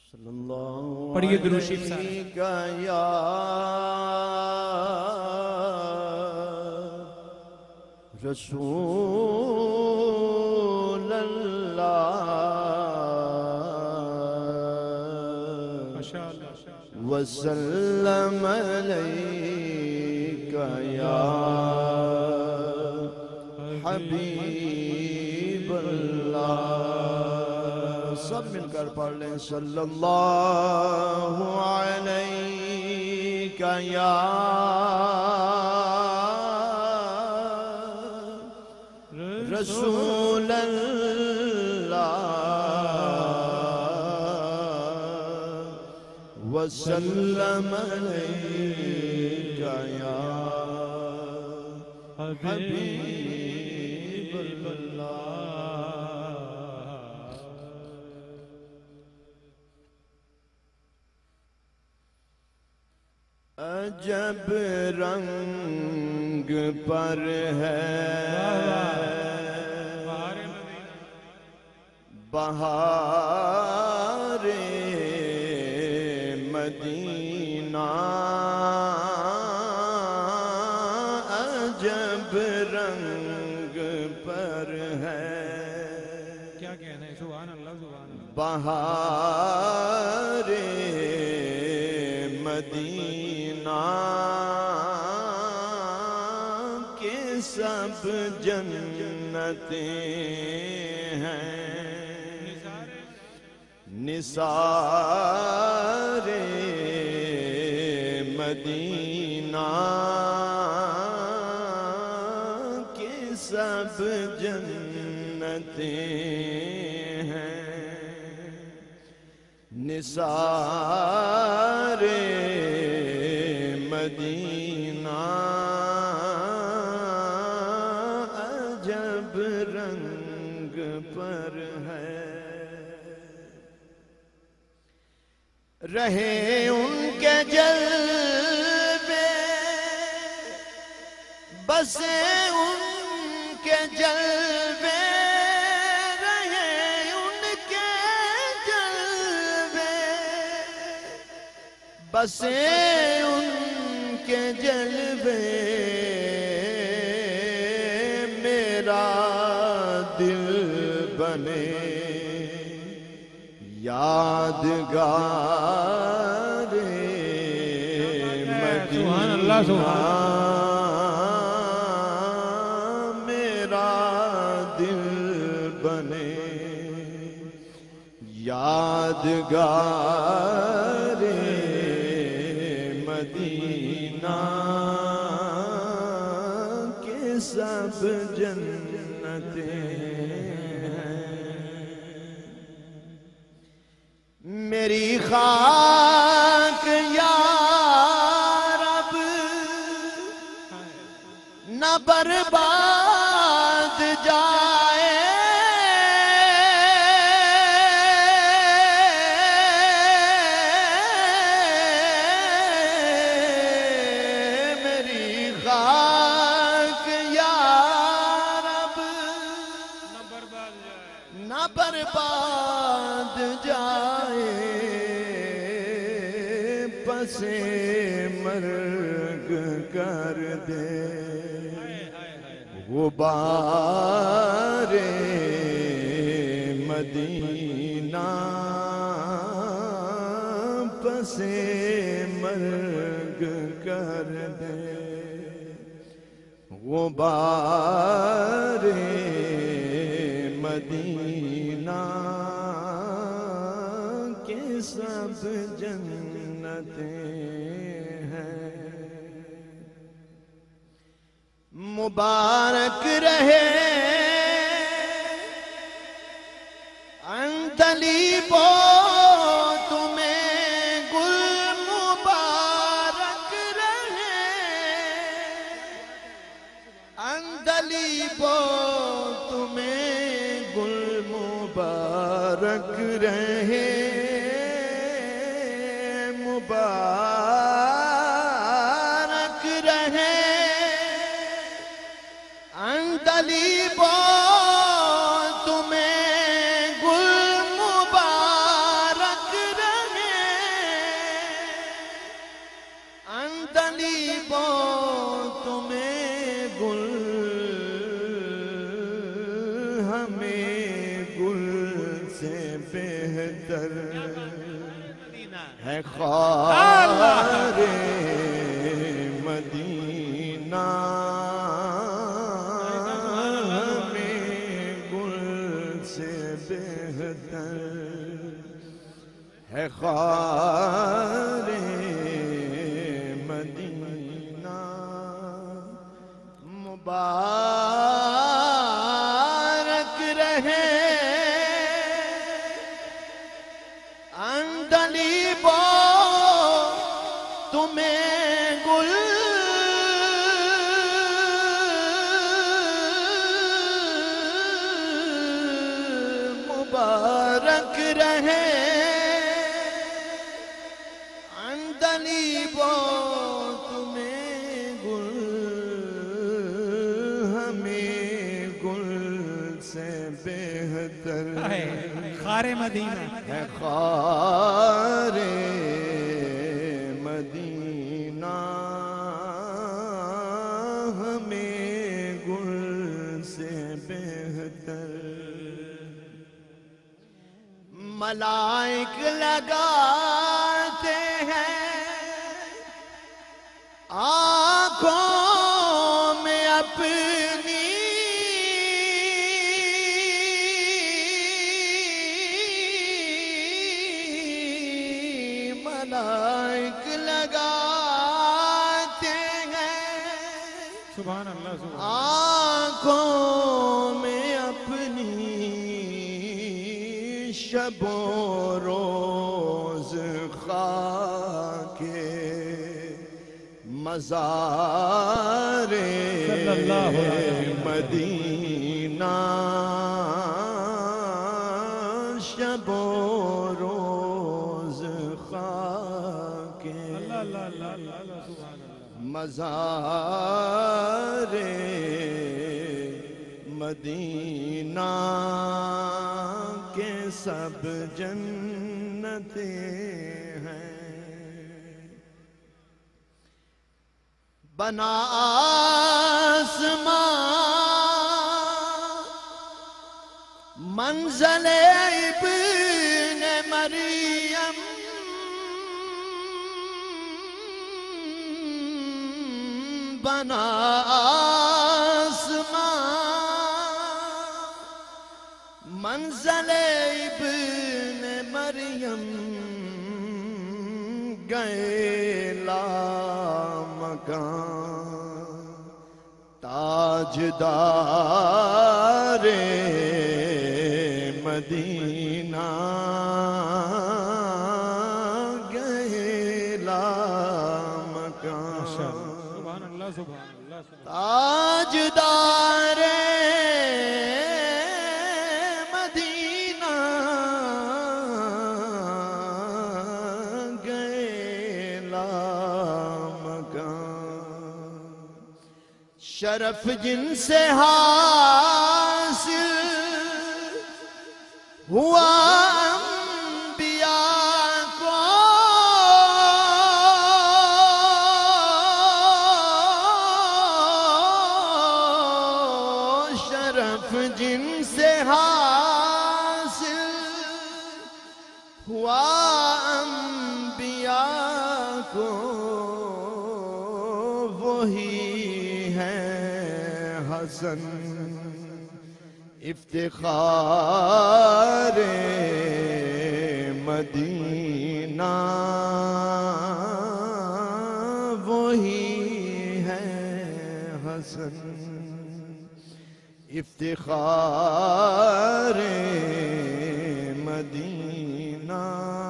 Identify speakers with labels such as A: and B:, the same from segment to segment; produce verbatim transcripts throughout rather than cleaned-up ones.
A: صلی اللہ
B: پڑھیے درود شریف سارے
A: علیہ یا رسول اللہ
B: ماشاءاللہ
A: وسلم علیک یا حبیب اللہ سب مل کر پڑھ لیں صلی اللہ علیک یا رسول اللہ وسلم علیک یا حبیب اللہ عجب رنگ پر ہے بہار مدینہ عجب رنگ پر ہے
B: کیا کہنا ہے سبحان اللہ سبحان اللہ
A: بہار مدینہ کے سب جنتیں ہیں نثار مدینہ کے سب جنتیں ہیں نثار مدینہ عجب رنگ پر ہے رہے ان کے جلوے بسے ان کے جلوے رہے ان کے جلوے بسے ان کے جلوے میرا دل بنے یادگار مدینہ میرا دل بنے یادگار مدینہ کے سب جنتیں میری خاک یا رب نہ برباد جائے میری خاک یا رب نہ برباد جائے پسے مرگ کر دے غبار مدینہ پسے مرگ کر دے غبار مدینہ کے سب جنتیں ہیں مبارک رہے عندلیب تمہیں گل مبارک رہے عندلیب تمہیں گل مبارک رہے مبارک رہے عندلیب تمہیں گل مبارک ہے خار مدینہ ہمیں گل سے بہتر ہے خار مدینہ مبارک رہے اندلیبو تمہیں گل مبارک رہے اندلیبو تمہیں گل ہمیں گل سے بہتر
B: خار مدینہ
A: ہے خار مدینہ ہمیں گل سے بہتر ملائک لگاتے ہیں آنکھوں میں اپنی ملائک لگاتے ہیں
B: سبحان اللہ سبحان
A: آنکھوں میں اپنی شب و روز خاک مزار مدینہ شب و روز خاک مزار مدینہ کے سب جنتیں ہیں بنا آسمان منزل ابن مریم بنا آسمان منزل ابن مریم گئے لامکان تاجدار مدینہ گئے لامکان
B: سبحان اللہ سبحان اللہ
A: تاجدار مدینہ گئے لامکان شرف جن سے حاصل ہوا انبیاء کو شرف جن سے حاصل ہوا انبیاء کو وہی ہے حسن افتخار مدینہ وہی ہے حسن افتخار مدینہ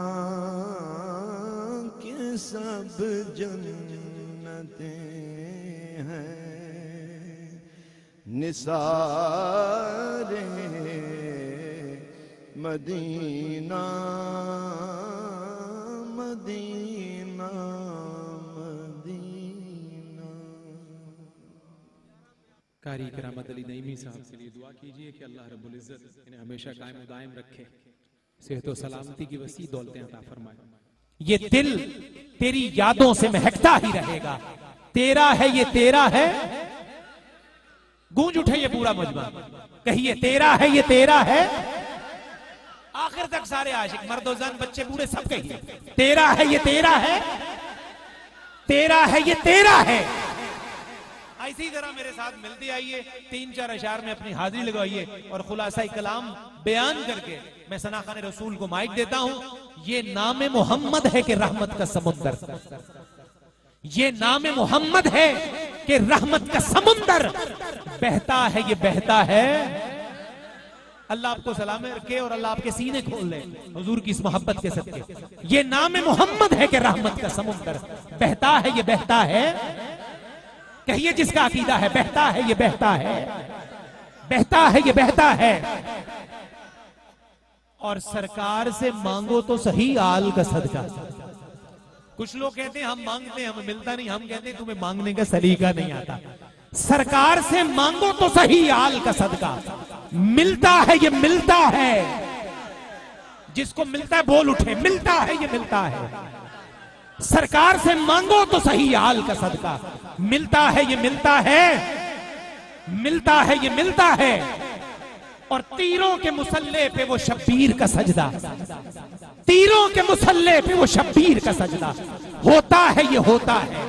A: کے سب جنتیں ہیں نثار مدینہ مدینہ مدینہ
B: قاری کرامت علی نعیمی صاحب کے لیے دعا کیجئے کہ اللہ رب العزت انہیں ہمیشہ قائم و دائم رکھے صحت و سلامتی کی وسیع دولتیں عطا فرمائے یہ دل تیری یادوں سے مہکتا ہی رہے گا تیرا ہے یہ تیرا ہے گونج اٹھے یہ پورا مجمع کہیے تیرا ہے یہ تیرا ہے آخر تک سارے عاشق، مرد و زن، بچے بوڑھے سب کہیے تیرا ہے یہ تیرا ہے، تیرا ہے یہ تیرا ہے۔ اسی طرح میرے ساتھ ملتے آئیے، تین چار اشعار میں اپنی حاضری لگائیے اور خلاصہ کلام بیان کر کے میں ثنا خوان رسول کو مائک دیتا ہوں۔ یہ نام محمد ہے کہ رحمت کا سمندر، یہ نام محمد ہے کہ رحمت کا سمندر بہتا ہے، یہ بہتا ہے۔ اللہ آپ کو سلامت رکھے اور اللہ آپ کے سینے کھول لے حضور کی اس محبت کے صدقے۔ یہ نام محمد ہے کہ رحمت کا سمندر بہتا ہے، یہ بہتا ہے۔ کہیے جس کا عقیدہ ہے بہتا ہے یہ بہتا ہے، بہتا ہے یہ بہتا ہے۔ اور سرکار سے مانگو تو صحیح آل کا صدقہ۔ کچھ لوگ کہتے ہیں ہم مانگتے ہیں ہمیں ملتا نہیں، ہم کہتے ہیں تمہیں مانگنے کا سلیقہ نہیں آتا۔ سرکار سے مانگو تو صحیح آل کا صدقہ، ملتا ہے یہ ملتا ہے۔ جس کو ملتا ہے بول اٹھے، ملتا ہے یہ ملتا ہے۔ سرکار سے مانگو تو صحیح آل کا صدقہ، ملتا ہے یہ ملتا ہے، ملتا ہے یہ ملتا ہے۔ اور تیروں کے مسلح پہ وہ شبیر کا سجدہ، تیروں کے مسلح پہ وہ شبیر کا سجدہ، ہوتا ہے یہ ہوتا ہے،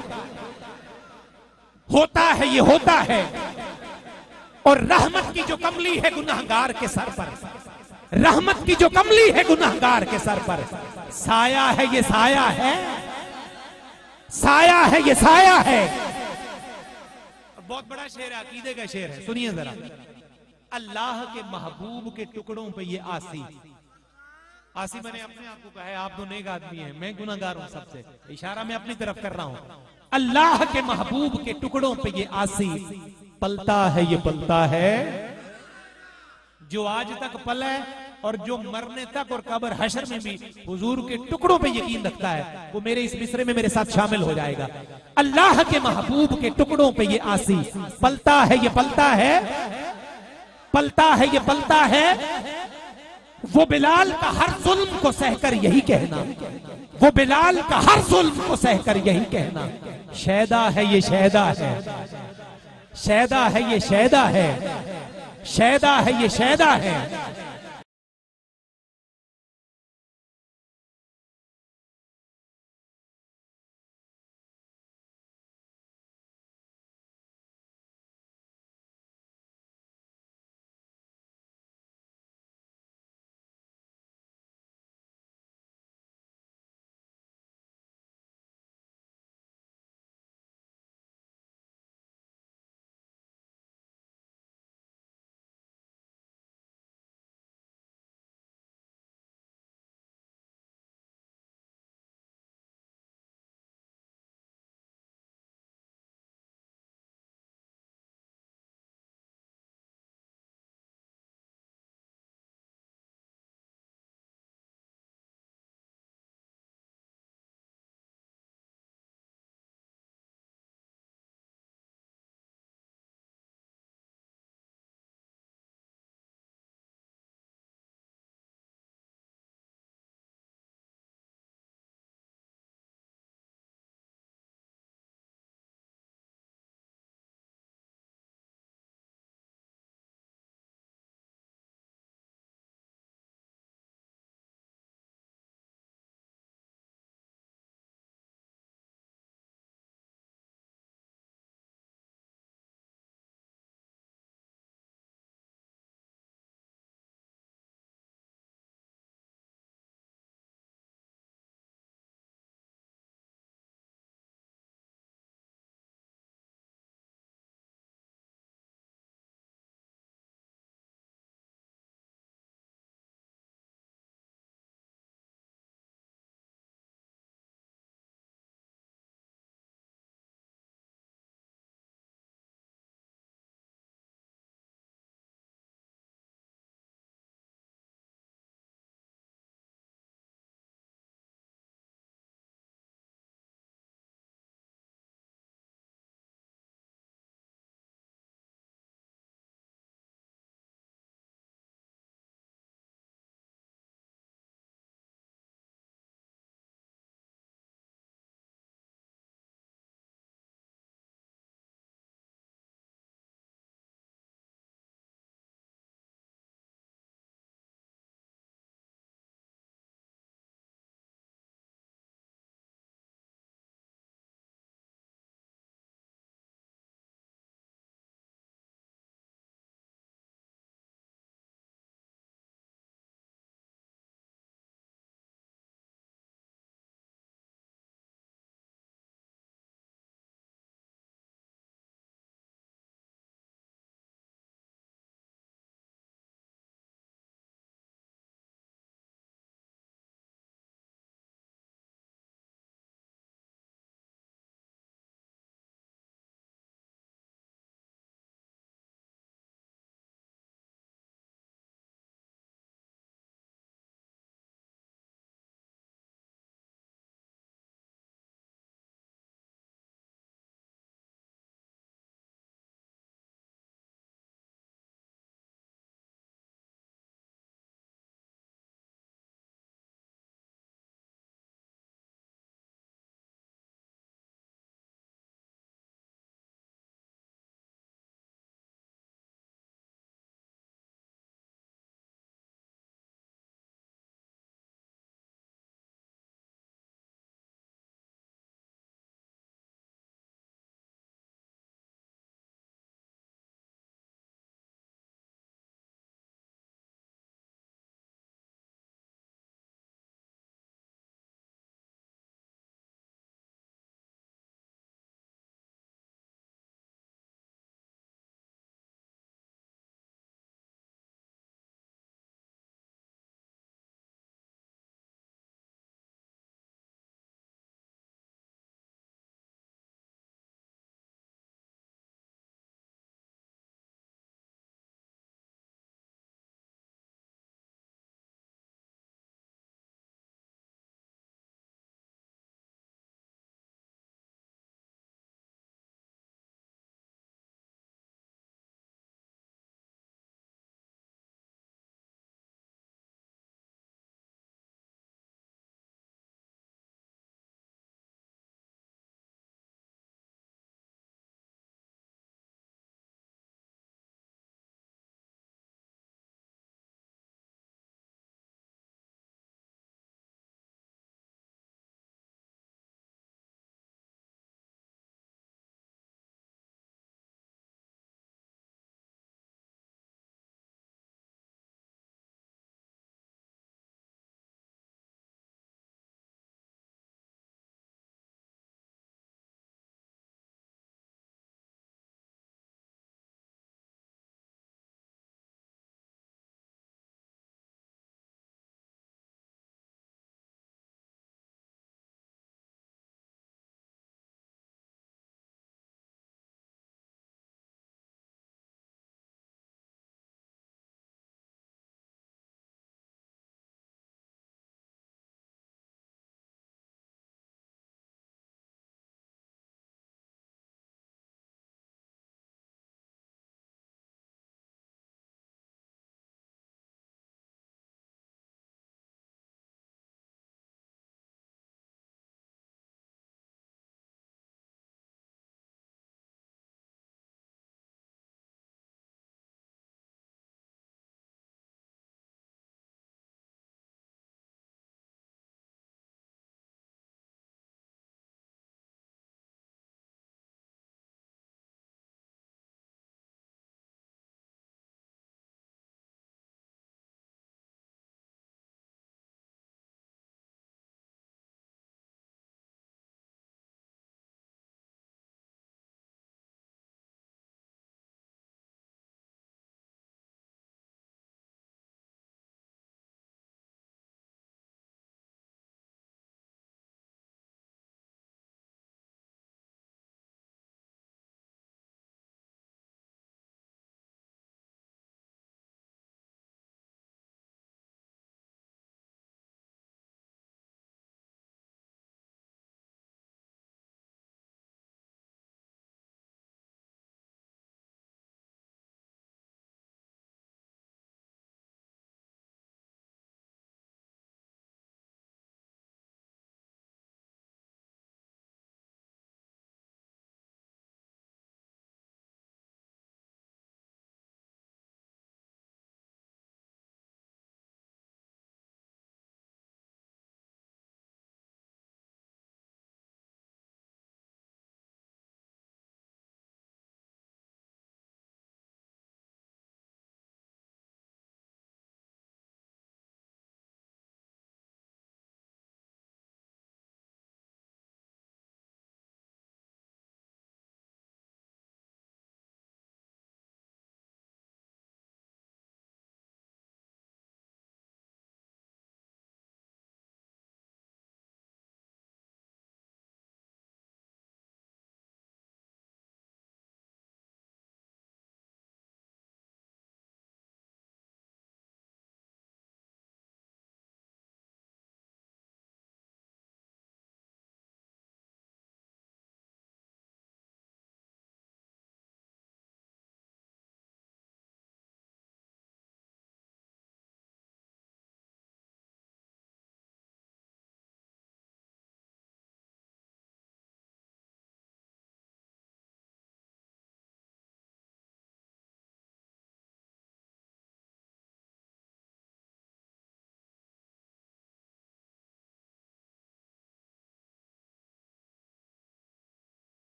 B: ہوتا ہے یہ ہوتا ہے۔ اور رحمت کی جو کملی ہے گناہگار کے سر پر، رحمت کی جو کملی ہے گناہگار کے سر پر، سایہ ہے یہ سایہ ہے، سایہ ہے یہ سایہ ہے۔ بہت بڑا شعر ہے، عقیدے کا شعر ہے، سنیے ذرا۔ اللہ کے محبوب کے ٹکڑوں پہ یہ آسی، آسی میں نے اپنے آپ کو کہا ہے، آپ تو نیک آدمی ہیں، میں گناہگار ہوں سب سے، اشارہ میں اپنی طرف کر رہا ہوں۔ اللہ کے محبوب کے ٹکڑوں پہ یہ آسی، پلتا ہے یہ پلتا ہے۔ جو آج تک پلا ہے اور جو مرنے تک اور قبر حشر میں بھی حضور کے ٹکڑوں پہ یقین رکھتا ہے، وہ میرے اس مصرے میں میرے ساتھ شامل ہو جائے گا۔ اللہ کے محبوب کے ٹکڑوں پہ یہ آسی، پلتا ہے یہ پلتا ہے، پلتا ہے یہ پلتا ہے۔ وہ بلال کا ہر ظلم کو سہ کر یہی کہنا، وہ بلال کا ہر ظلم کو سہ کر یہی کہنا، شیدا ہے یہ شیدا ہے، شیدا ہے یہ شیدا ہے، شیدا ہے یہ شیدا ہے۔